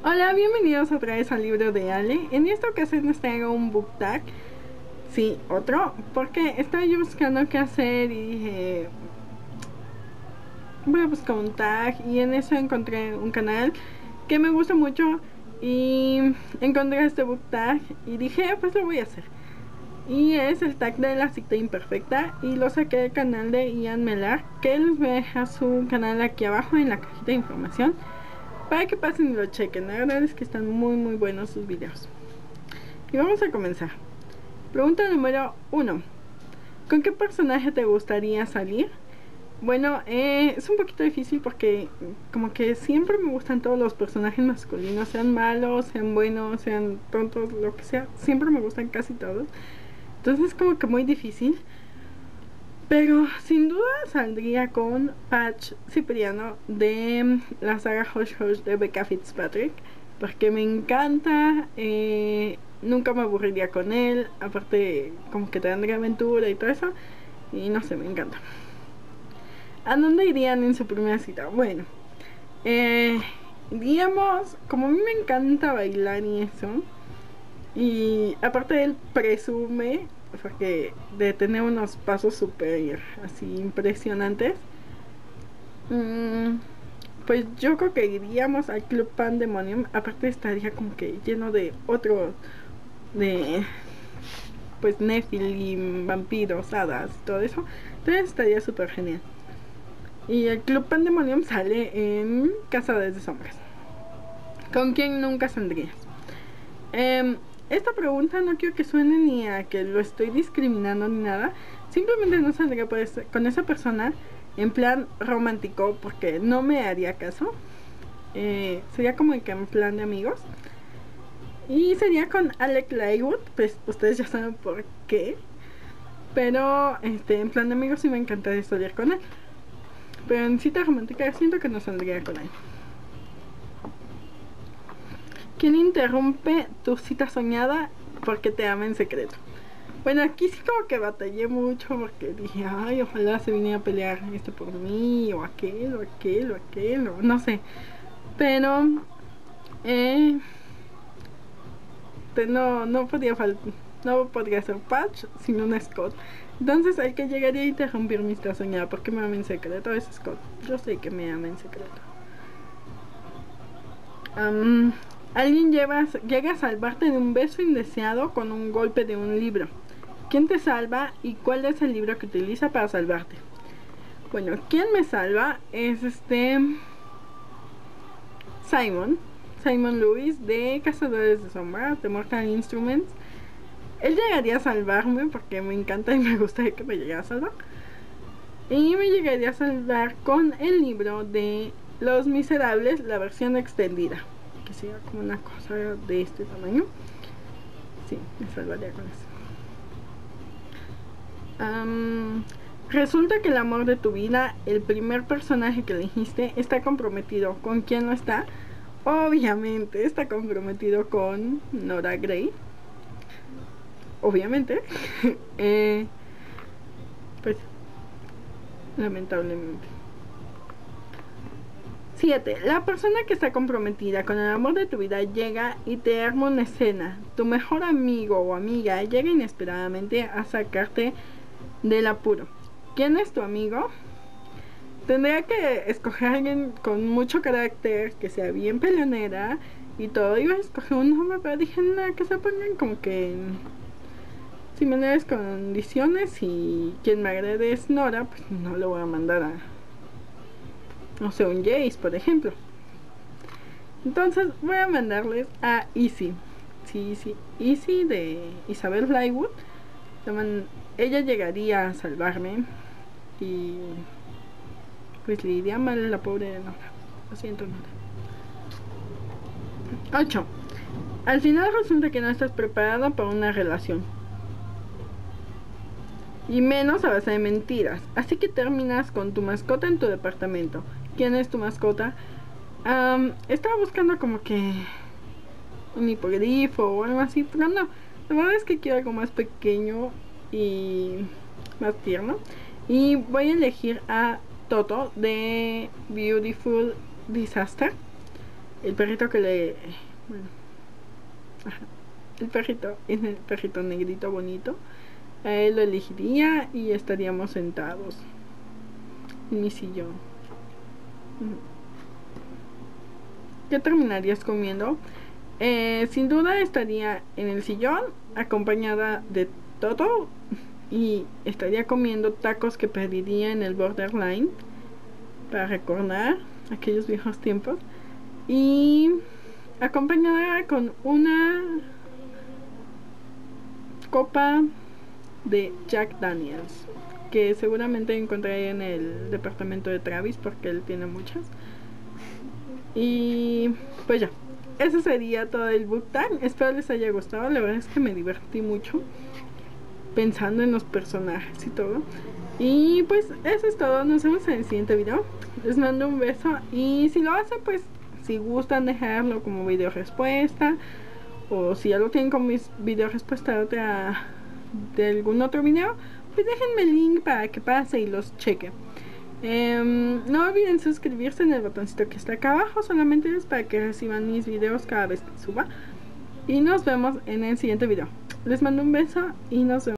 Hola, bienvenidos otra vez al libro de Ale. En esta ocasión les traigo un book tag. Sí, otro, porque estaba yo buscando qué hacer y dije, voy a buscar un tag, y en eso encontré un canal que me gusta mucho y encontré este book tag y dije, pues lo voy a hacer. Y es el tag de la cita imperfecta y lo saqué del canal de Ian Melar, que les voy a dejar su canal aquí abajo en la cajita de información para que pasen y lo chequen. La verdad es que están muy buenos sus videos. Y vamos a comenzar. Pregunta número 1. ¿Con qué personaje te gustaría salir? Bueno, es un poquito difícil porque como que siempre me gustan todos los personajes masculinos, sean malos, sean buenos, sean tontos, lo que sea. Siempre me gustan casi todos. Entonces es como que muy difícil. Pero sin duda saldría con Patch Cipriano de la saga Hush Hush de Becca Fitzpatrick, porque me encanta. Nunca me aburriría con él. Aparte, como que tendría aventura y todo eso. Y no sé, me encanta. ¿A dónde irían en su primera cita? Bueno, digamos, como a mí me encanta bailar y eso, y aparte él presume, porque de tener unos pasos súper así impresionantes, pues yo creo que iríamos al Club Pandemonium. Aparte estaría como que lleno de otros, de pues Nephilim, vampiros, hadas, todo eso. Entonces estaría súper genial. Y el Club Pandemonium sale en Cazadores de Sombras. ¿Con quién nunca saldrías? Esta pregunta no quiero que suene ni a que lo estoy discriminando ni nada. Simplemente no saldría con esa persona en plan romántico porque no me haría caso. Sería como que en plan de amigos. Y sería con Alec Lywood, pues ustedes ya saben por qué. Pero en plan de amigos sí me encantaría salir con él. Pero en cita romántica siento que no saldría con él. ¿Quién interrumpe tu cita soñada porque te ama en secreto? Bueno, aquí sí como que batallé mucho porque dije, ay, ojalá se viniera a pelear por mí, o aquel, o aquel, o aquel, o no sé. Pero, no podía faltar, no podría ser Patch sin un Scott. Entonces el que llegaría a interrumpir mi cita soñada porque me ama en secreto es Scott. Yo sé que me ama en secreto. Alguien llega a salvarte de un beso indeseado con un golpe de un libro. ¿Quién te salva y cuál es el libro que utiliza para salvarte? Bueno, ¿quién me salva? Es Simon Lewis de Cazadores de Sombras, de Mortal Instruments. Él llegaría a salvarme porque me encanta y me gustaría que me llegara a salvar. Y me llegaría a salvar con el libro de Los Miserables, la versión extendida, que sería como una cosa de este tamaño. Sí, me salvaría con eso. Resulta que el amor de tu vida, el primer personaje que elegiste, está comprometido. ¿Con quién no está? Obviamente está comprometido con Nora Grey. Obviamente. Pues lamentablemente. 7. La persona que está comprometida con el amor de tu vida llega y te arma una escena. Tu mejor amigo o amiga llega inesperadamente a sacarte del apuro. ¿Quién es tu amigo? Tendría que escoger a alguien con mucho carácter, que sea bien peleonera y todo. Iba a escoger un hombre, pero dije, nada, que se pongan como que en similares condiciones, y quien me agrede es Nora, pues no le voy a mandar a, no sé, un Jace, por ejemplo. Entonces voy a mandarles a Easy. Sí, Easy de Isabel Flywood. Ella llegaría a salvarme y pues le iría mal a la pobre Nora. Lo siento, Nora. 8. Al final resulta que no estás preparada para una relación, y menos a base de mentiras. Así que terminas con tu mascota en tu departamento. ¿Quién es tu mascota? Estaba buscando como que un hipogrifo o algo así, pero no. La verdad es que quiero algo más pequeño y más tierno. Y voy a elegir a Toto de Beautiful Disaster. el perrito que le... Bueno, ajá, el perrito es el perrito negrito bonito. A él lo elegiría y estaríamos sentados en mi sillón. ¿Qué terminarías comiendo? Sin duda estaría en el sillón acompañada de Toto y estaría comiendo tacos que pediría en el Borderline para recordar aquellos viejos tiempos, y acompañada con una copa de Jack Daniels que seguramente encontraré en el departamento de Travis porque él tiene muchas. Y pues ya, eso sería todo el book tag. Espero les haya gustado. La verdad es que me divertí mucho pensando en los personajes y todo. Y pues eso es todo. Nos vemos en el siguiente video. Les mando un beso. Y si lo hacen, pues si gustan dejarlo como video respuesta, o si ya lo tienen como video respuesta de algún otro video, pues déjenme el link para que pase y los cheque. No olviden suscribirse en el botoncito que está acá abajo. Solamente es para que reciban mis videos cada vez que suba. Y nos vemos en el siguiente video. Les mando un beso y nos vemos.